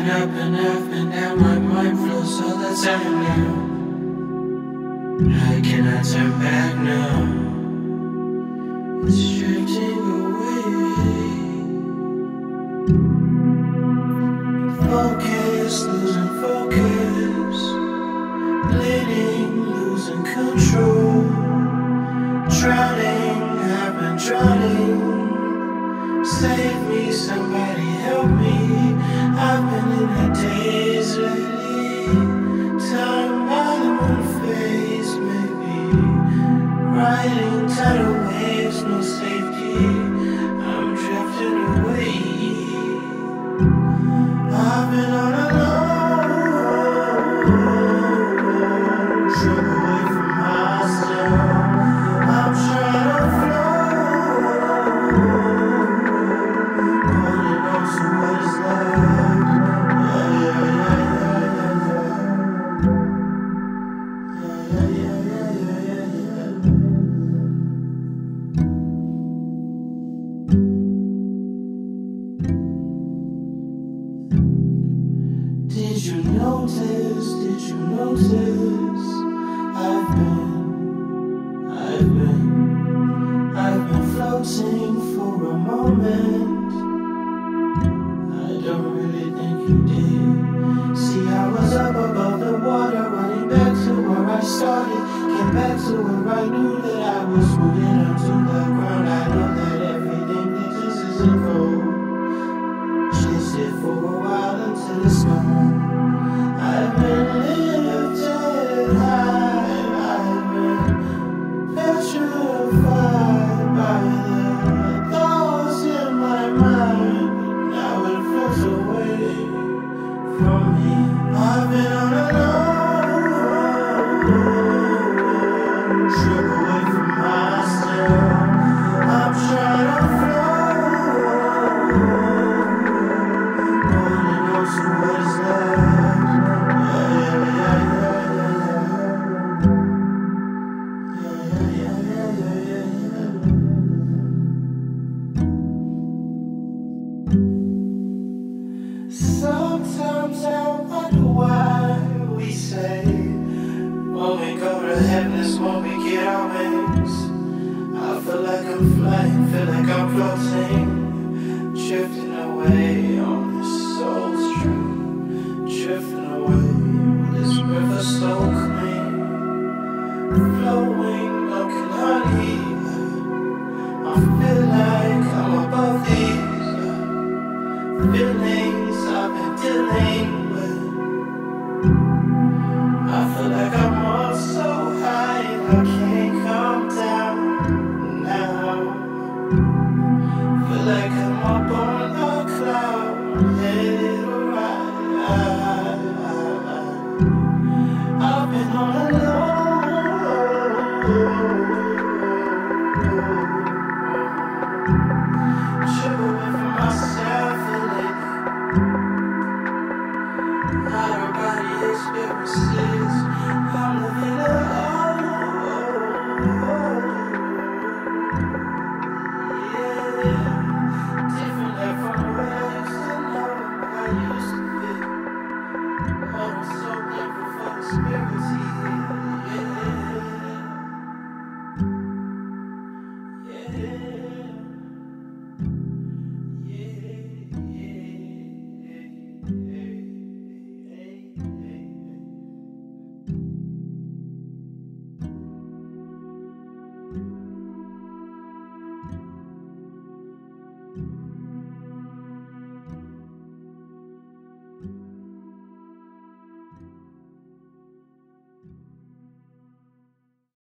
up and down, my mind flows all the time now. I cannot turn back now. It's drifting away. Focus, losing focus. Bleeding, losing control. Drowning, I've been drowning. Save me, somebody help me. I've been in a daze lately. Time by the moon phase, maybe. Riding tidal waves, no safety. I'm drifting away. I've been on a long trip away from myself. I'm trying to Did you notice, I've been floating for a moment. I don't really think you did. See, I was up above the water, running back to where I started. Came back to where I knew that I was rooted onto the ground. I know that everything that just isn't gold. Chased it for a while until it's gone. I've been lifted high, I've been petrified by the thoughts in my mind. Now it floats away from me. I've been on a long trip away from myself. I'm trying to float, only knows what is left. Sometimes I wonder why we say when we go to heaven is when we get our wings. I feel like I'm flying, feel like I'm floating, drifting away on this soul string, drifting away on this river so clean, flowing milk and honey. I feel like I'm above these feelings I've been dealing with. I feel like I'm up so high and I can't come down now. Feel like I'm up on a cloud, headed right. I've been on a trip away from myself lately. Out of body experiences, I'm living alone. Yeah, different from what I used to know. I used